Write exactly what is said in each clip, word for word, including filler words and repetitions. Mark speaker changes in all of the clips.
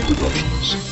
Speaker 1: Productions.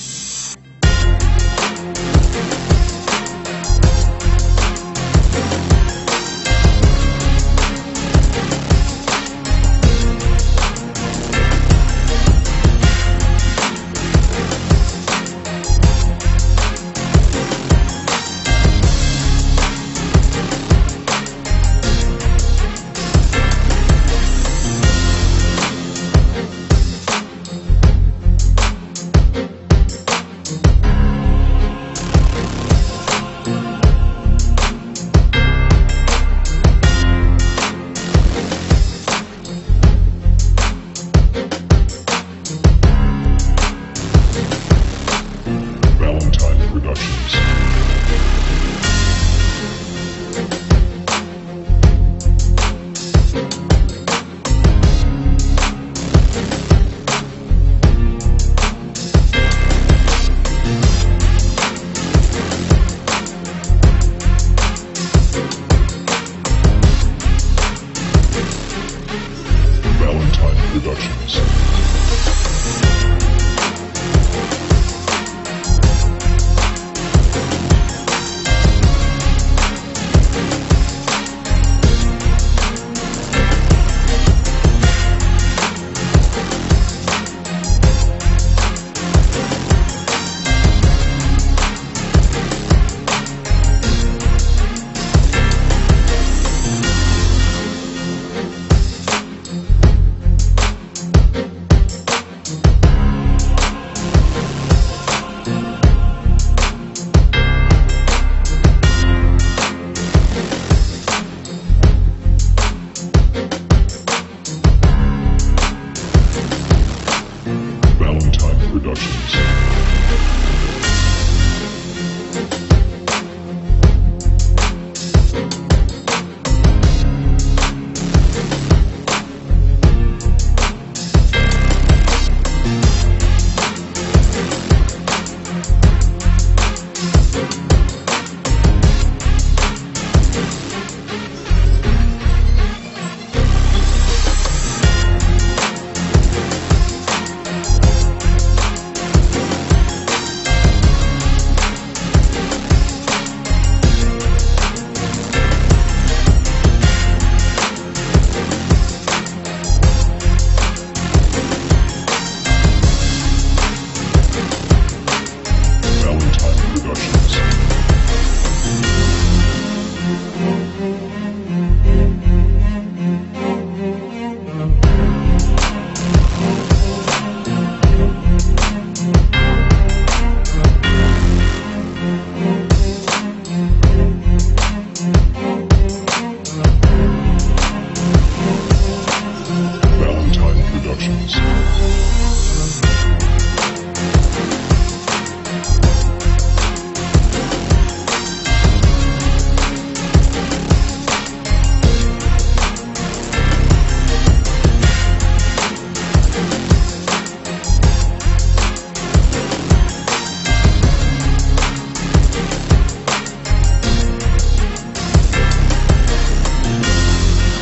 Speaker 1: Productions.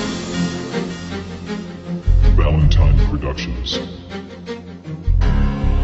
Speaker 1: Productions.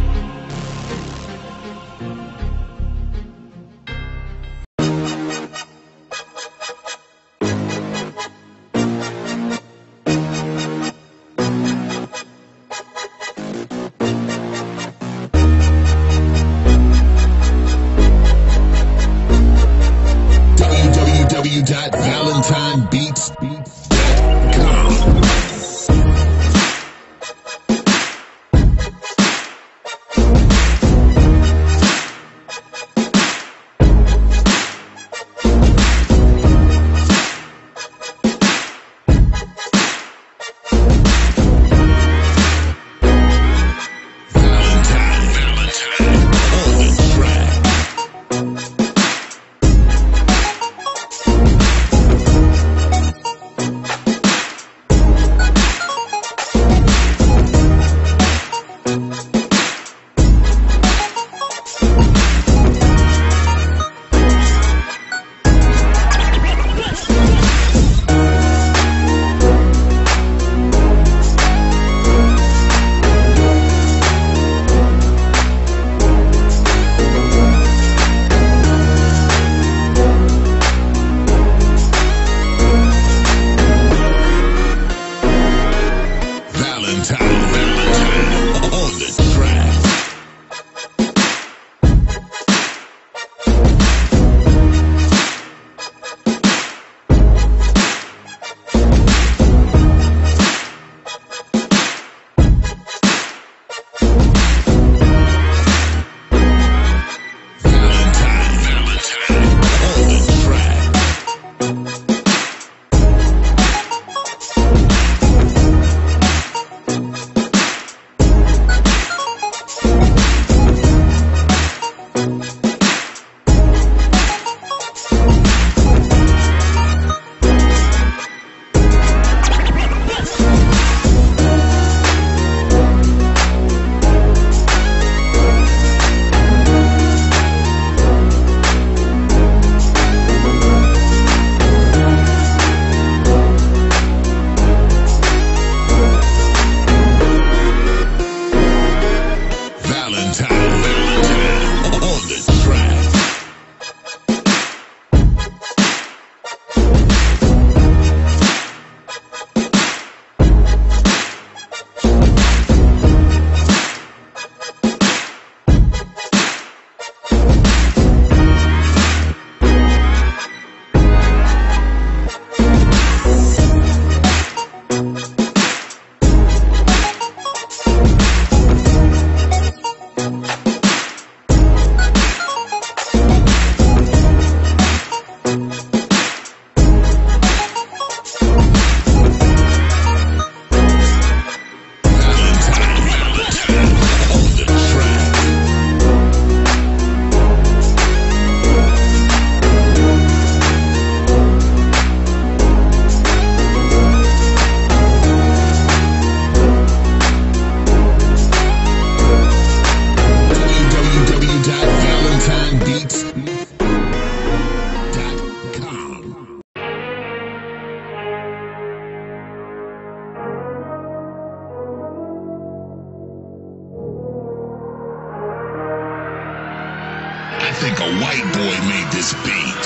Speaker 2: think a white boy made this beat.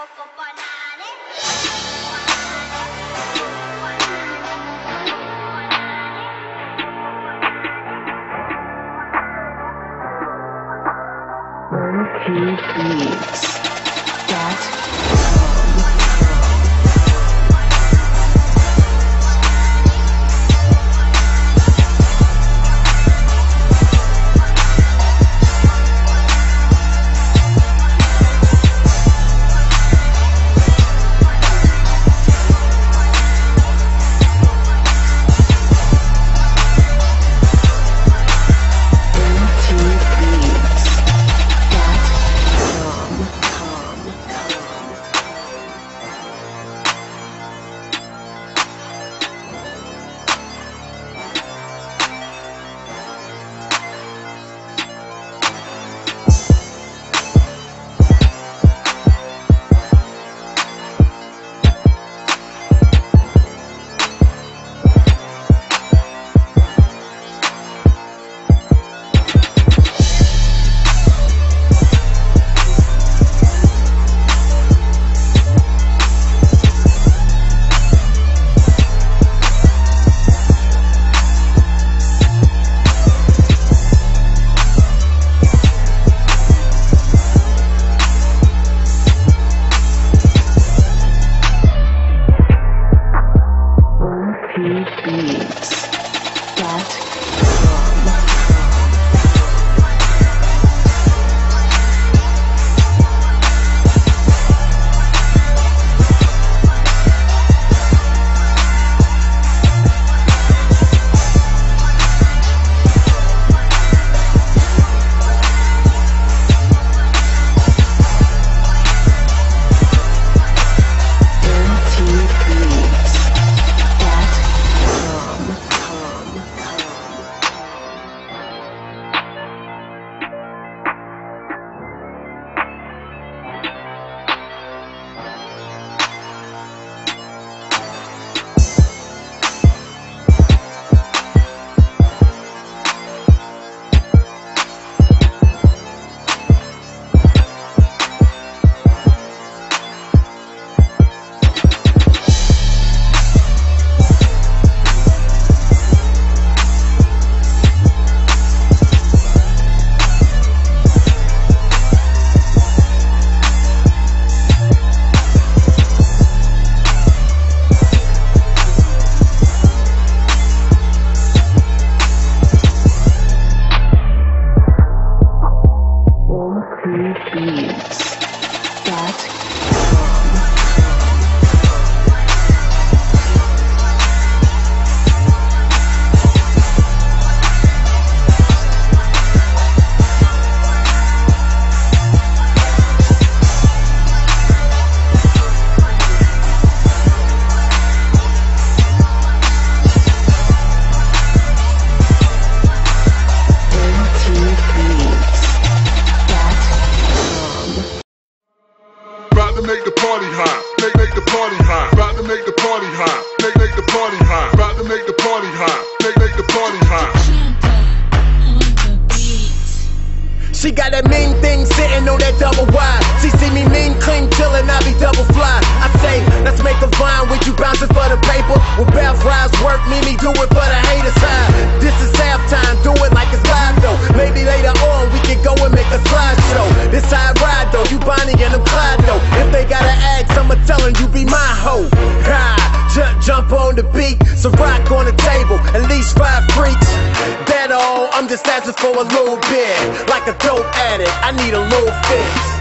Speaker 3: She got that mean thing sitting on that double wide. She see me mean, clean, chillin', I be double fly. I say, let's make a vine with you bouncing for the paper. When Beth Rise work, Mimi do it for the hater side. This is halftime, do it like it's live though. Maybe later on we can go and make a slideshow. This how I ride though, you Bonnie and them Clyde though. If they gotta ask, I'ma tell them you be my hoe. Ha, jump, jump on the beat, so rock on the table, at least five freaks. That all, I'm just asking for a little bit. Like a dope addict, I need a little fix.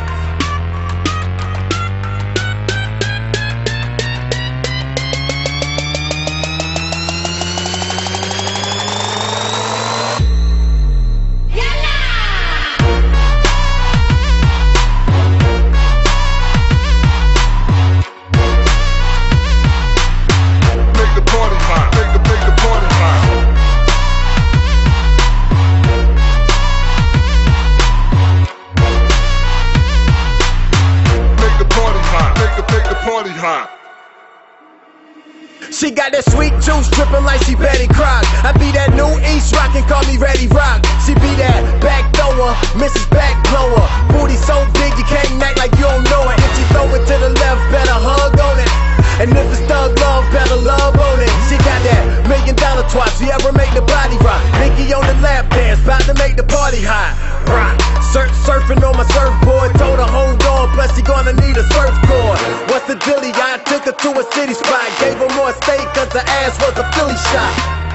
Speaker 3: She got that sweet juice dripping like she Betty Crock. I be that new East rockin', call me Ready Rock. She be that back thrower, Missus Back Blower. Booty so big you can't act like you don't know it. If she throw it to the left, better hug on it. And if it's thug love, better love on it. She got that million dollar twat, she ever make the body rock. Mickey on the lap dance, bout to make the party hot. Rock, surf, surfing on my surfboard, told her hold on, plus she gonna need a surfboard. What's the dilly? I took her to a city spot, gave her more steak cause her ass was a Philly shot.